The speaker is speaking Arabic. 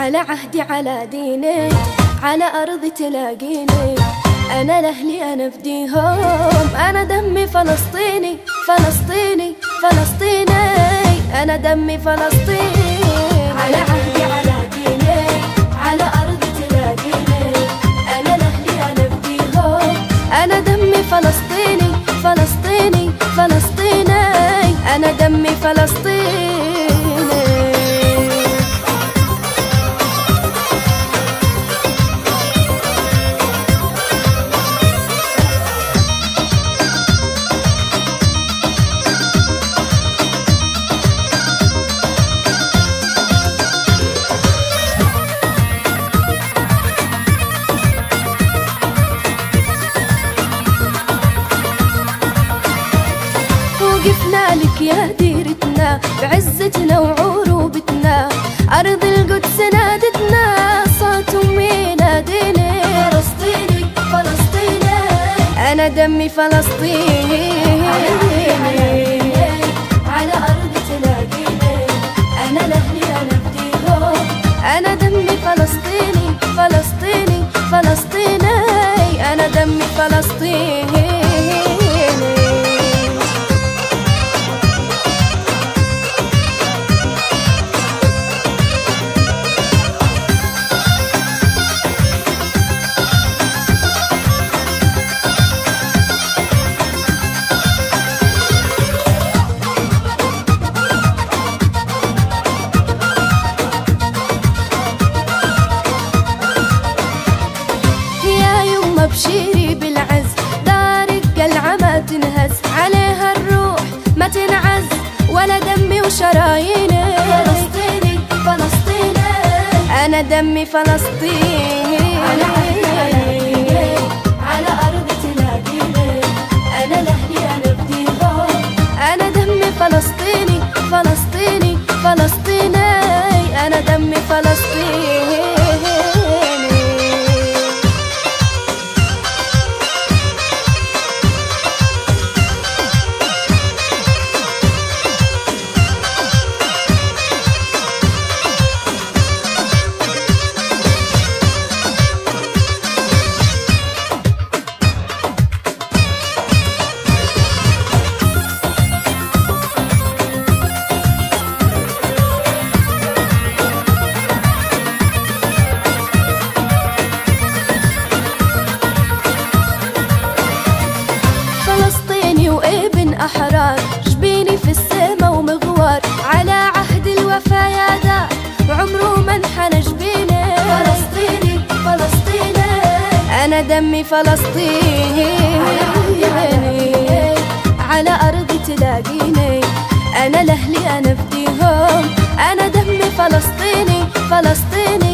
على عهدي على ديني، على أرضي تلاقيني، أنا لأهلي أنا أفديهم، أنا دمي فلسطيني فلسطيني فلسطيني، أنا دمي فلسطيني. على عهدي على ديني، على أرضي تلاقيني، أنا لأهلي أنا أفديهم، أنا دمي فلسطيني فلسطيني فلسطيني، أنا دمي فلسطيني. وقفنا لك يا ديرتنا بعزتنا وعروبتنا، أرض القدس نادتنا، صوت أمي ناديني، فلسطيني فلسطيني، أنا دمي فلسطيني. على أرضي تلاقيني، أنا لأهلي أنا أفديهم، أنا دمي فلسطيني فلسطيني فلسطيني، أنا دمي فلسطيني. بشيري بالعز، دارك قلعة ما تنهز، عليها الروح ما تنعز، ولا دمي وشراييني، فلسطيني فلسطيني، أنا دمي فلسطيني. على عهدي على أرضي تلاقيني، أنا لأهلي أنا أفديهم، أنا دمي فلسطيني فلسطيني فلسطيني، أنا دمي فلسطيني. وابن أحرار، جبيني في السما ومغوار، على عهد الوفا يا دار، وعمره ما انحنى جبيني، فلسطيني فلسطيني، أنا دمي فلسطيني. على أرضي تلاقيني، أنا لأهلي أنا أفديهم، أنا دمي فلسطيني فلسطيني